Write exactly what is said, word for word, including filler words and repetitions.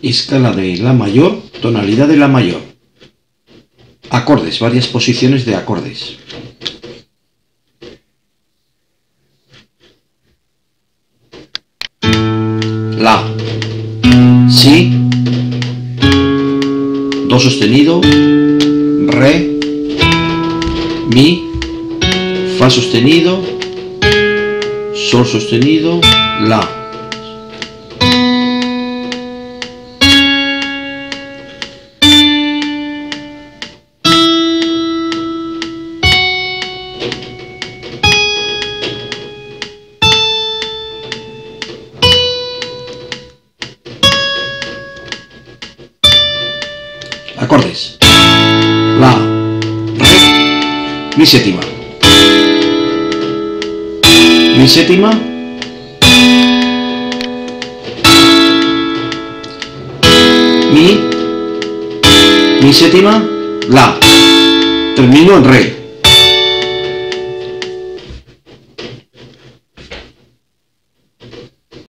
Escala de La mayor, tonalidad de La mayor. Acordes, varias posiciones de acordes. La, Si, Do sostenido, Re, Mi, Fa sostenido, Sol sostenido, La. Acordes. La, Re, Mi séptima. Mi séptima. Mi. Mi séptima. La. Termino en Re.